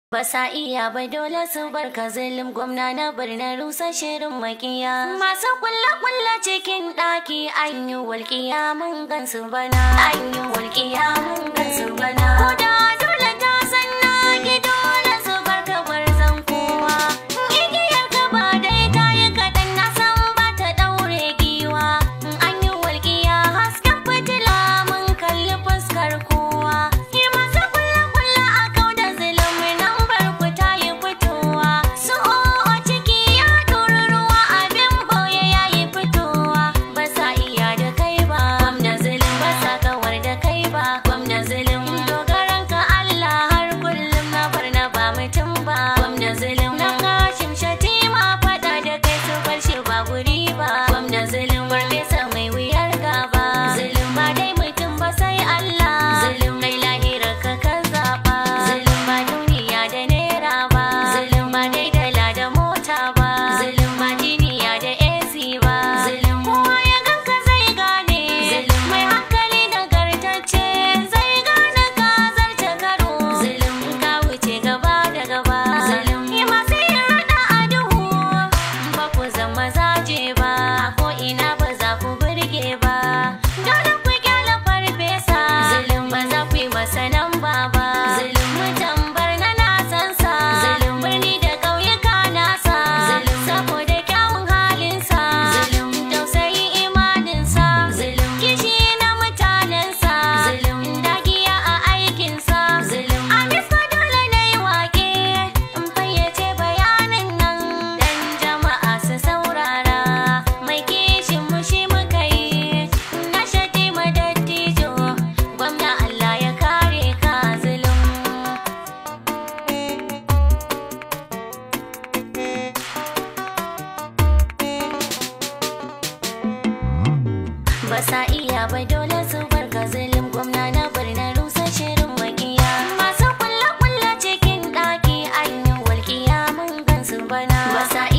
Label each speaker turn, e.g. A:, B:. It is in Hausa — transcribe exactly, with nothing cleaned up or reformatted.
A: Basa iya ba dole su barka zulum gwamna na birnin rusa shirin makiya. Masu kulla-kulla cikin ɗaki an yi walƙiya mun gansu bana. An yi walƙiya mun gansu bana. Koda dole ta san na ki dole su barka gwarzon kowa. Igiyar ka ba dai ta yi kaɗan na san ba ta ɗaure giwa. An yi walƙiya hasken fitila mun kalli fuskar kowa. Basa iya ba dole su barka zulum gwamna na birnin rusa shirin makiya. Masu kulla-kulla cikin ɗaki an yi walƙiya mun gansu bana. Basa